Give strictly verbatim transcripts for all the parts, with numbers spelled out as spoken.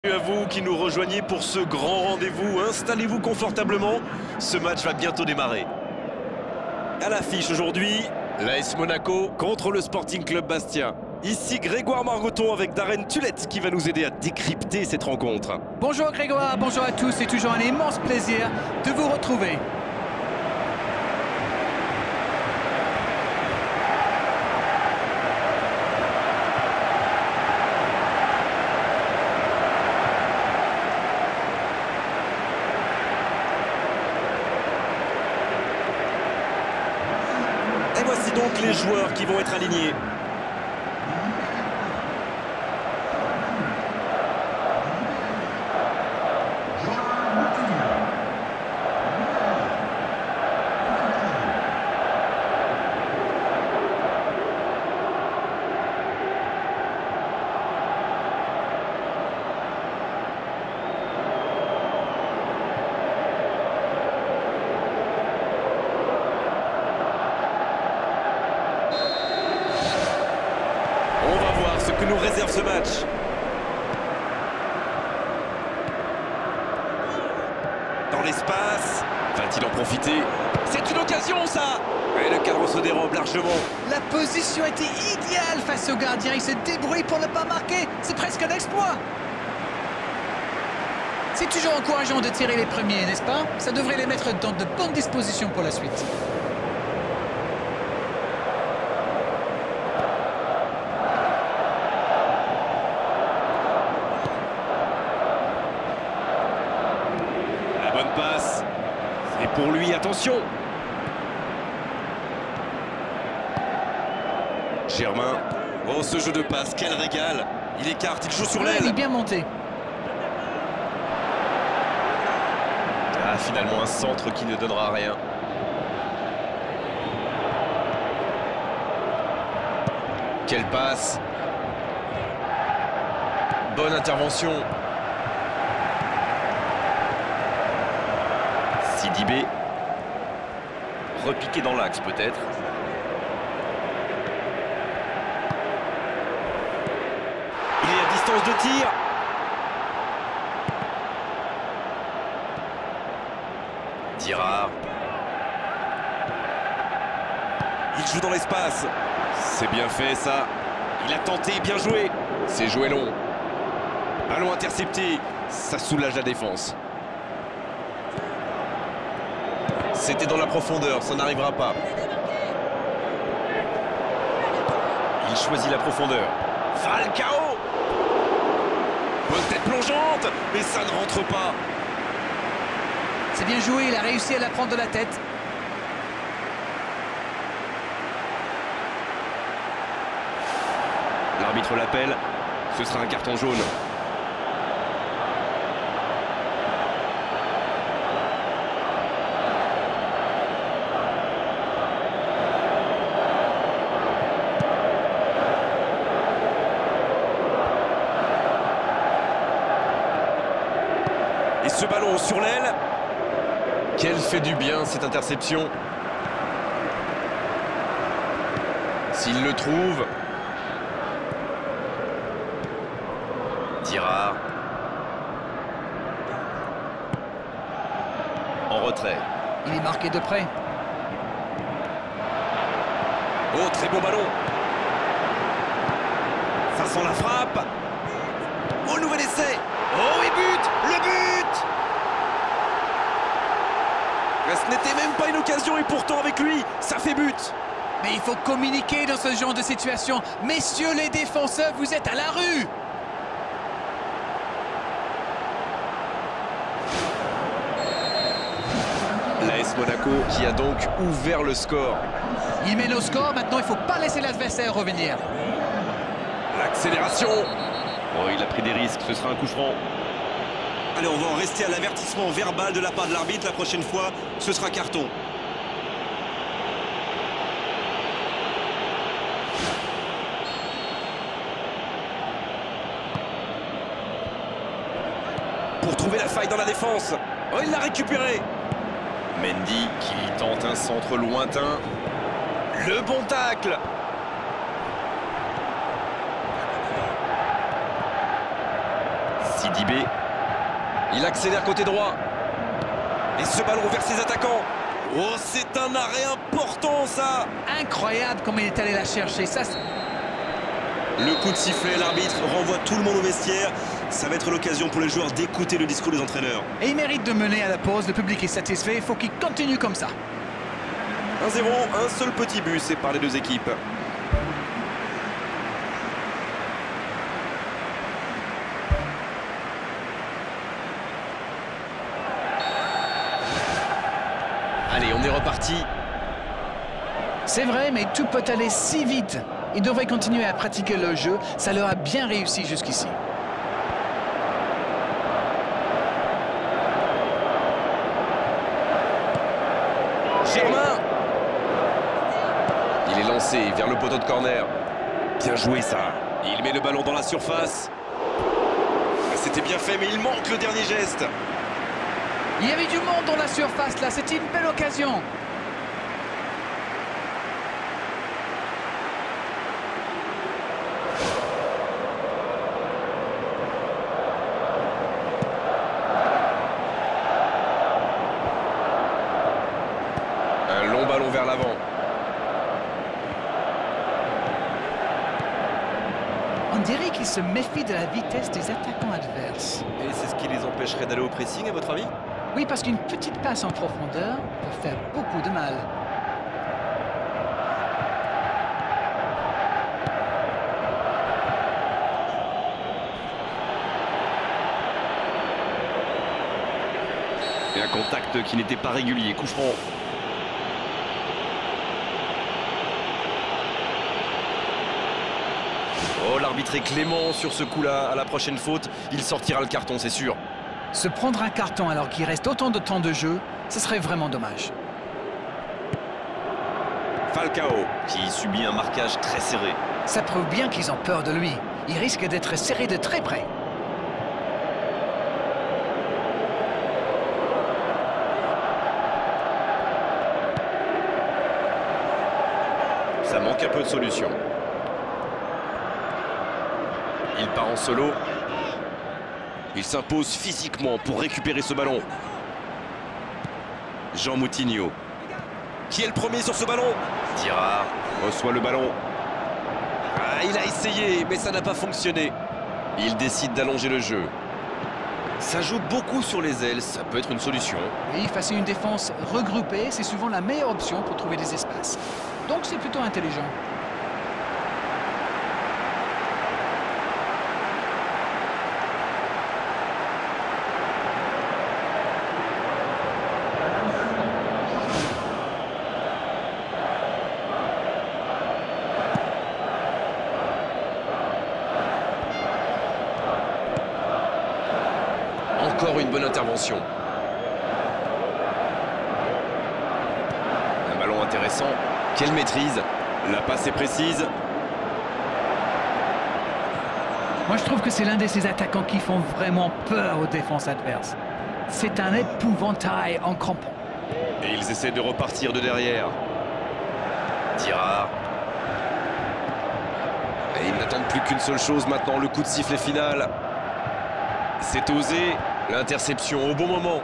À vous qui nous rejoignez pour ce grand rendez-vous, installez-vous confortablement, ce match va bientôt démarrer. À l'affiche aujourd'hui, l'A S Monaco contre le Sporting Club Bastia. Ici Grégoire Margoton avec Darren Tulette qui va nous aider à décrypter cette rencontre. Bonjour Grégoire, bonjour à tous, c'est toujours un immense plaisir de vous retrouver. Et voici donc les joueurs qui vont être alignés. Que nous réserve ce match. Dans l'espace, va-t-il en profiter? C'est une occasion ça. Et le cadre se dérobe largement. La position était idéale face au gardien, il se débrouille pour ne pas marquer, c'est presque un exploit. C'est toujours encourageant de tirer les premiers, n'est-ce pas? Ça devrait les mettre dans de bonnes dispositions pour la suite. Passe. Et pour lui, attention. Germain. Oh, ce jeu de passe, quel régal. Il écarte, il joue sur l'aile. Il est bien monté. Ah, finalement, un centre qui ne donnera rien. Quelle passe. Bonne intervention. Sidibé, repiqué dans l'axe peut-être. Il est à distance de tir. Dirard. Il joue dans l'espace. C'est bien fait ça. Il a tenté, bien joué. C'est joué long. Ballon intercepté. Ça soulage la défense. C'était dans la profondeur, ça n'arrivera pas. Il choisit la profondeur. Falcao! Bonne tête plongeante, mais ça ne rentre pas. C'est bien joué, il a réussi à la prendre de la tête. L'arbitre l'appelle, ce sera un carton jaune. Et ce ballon sur l'aile. Quelle fait du bien cette interception. S'il le trouve. Dirard. En retrait. Il est marqué de près. Oh, très bon ballon. Ça sent la frappe. Oh, nouvel essai. Oh, et but. Le but. Ce n'était même pas une occasion et pourtant avec lui, ça fait but. Mais il faut communiquer dans ce genre de situation. Messieurs les défenseurs, vous êtes à la rue. L'A S Monaco qui a donc ouvert le score. Il mène au score, maintenant il ne faut pas laisser l'adversaire revenir. L'accélération. Oh, il a pris des risques, ce sera un coup franc. Allez, on va en rester à l'avertissement verbal de la part de l'arbitre. La prochaine fois, ce sera carton. Pour trouver la faille dans la défense. Oh, il l'a récupéré. Mendy qui tente un centre lointain. Le bon tacle. Sidibé. Dembélé. Il accélère côté droit. Et ce ballon vers ses attaquants. Oh, c'est un arrêt important, ça. Incroyable comme il est allé la chercher. Ça, le coup de sifflet, l'arbitre renvoie tout le monde au vestiaire. Ça va être l'occasion pour les joueurs d'écouter le discours des entraîneurs. Et il mérite de mener à la pause. Le public est satisfait. Il faut qu'il continue comme ça. un zéro, un seul petit but sépare les deux équipes. Allez, on est reparti. C'est vrai, mais tout peut aller si vite. Ils devraient continuer à pratiquer le jeu. Ça leur a bien réussi jusqu'ici. Germain. Il est lancé vers le poteau de corner. Bien joué, ça. Il met le ballon dans la surface. C'était bien fait, mais il manque le dernier geste. Il y avait du monde dans la surface, là. C'était une belle occasion. Un long ballon vers l'avant. On dirait qu'ils se méfient de la vitesse des attaquants adverses. Et c'est ce qui les empêcherait d'aller au pressing, à votre avis? Oui, parce qu'une petite passe en profondeur peut faire beaucoup de mal. Et un contact qui n'était pas régulier, coup franc. Oh, l'arbitre est clément sur ce coup-là. À la prochaine faute, il sortira le carton, c'est sûr. Se prendre un carton alors qu'il reste autant de temps de jeu, ce serait vraiment dommage. Falcao, qui subit un marquage très serré. Ça prouve bien qu'ils ont peur de lui. Il risque d'être serré de très près. Ça manque un peu de solution. Il part en solo. Il s'impose physiquement pour récupérer ce ballon. Jean Moutinho. Qui est le premier sur ce ballon? Dirard reçoit le ballon. Ah, il a essayé, mais ça n'a pas fonctionné. Il décide d'allonger le jeu. Ça joue beaucoup sur les ailes, ça peut être une solution. Oui, face à une défense regroupée, c'est souvent la meilleure option pour trouver des espaces. Donc c'est plutôt intelligent. Encore une bonne intervention. Un ballon intéressant. Quelle maîtrise. La passe est précise. Moi, je trouve que c'est l'un de ces attaquants qui font vraiment peur aux défenses adverses. C'est un épouvantail en crampon. Et ils essaient de repartir de derrière. Dirard. Et ils n'attendent plus qu'une seule chose maintenant, le coup de sifflet final. C'est osé. L'interception au bon moment.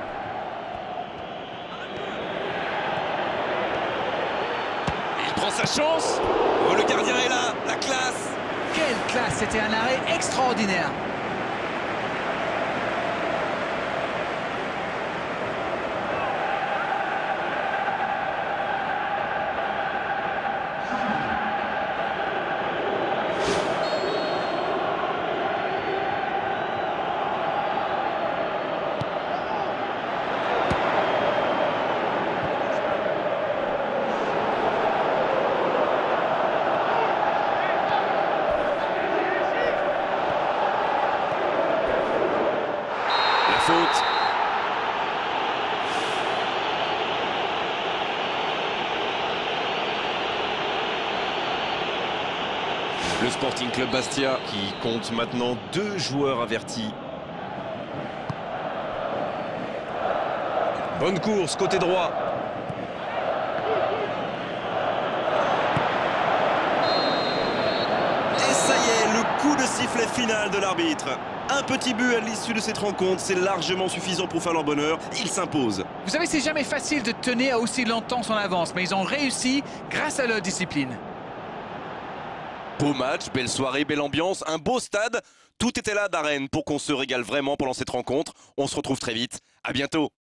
Il prend sa chance. Oh, le gardien est là. La classe. Quelle classe! C'était un arrêt extraordinaire. Faute. Le Sporting Club Bastia qui compte maintenant deux joueurs avertis. Bonne course côté droit. Et ça y est, le coup de sifflet final de l'arbitre. Un petit but à l'issue de cette rencontre, c'est largement suffisant pour faire leur bonheur. Ils s'imposent. Vous savez, c'est jamais facile de tenir aussi longtemps son avance, mais ils ont réussi grâce à leur discipline. Beau match, belle soirée, belle ambiance, un beau stade. Tout était là d'Arène pour qu'on se régale vraiment pendant cette rencontre. On se retrouve très vite. À bientôt.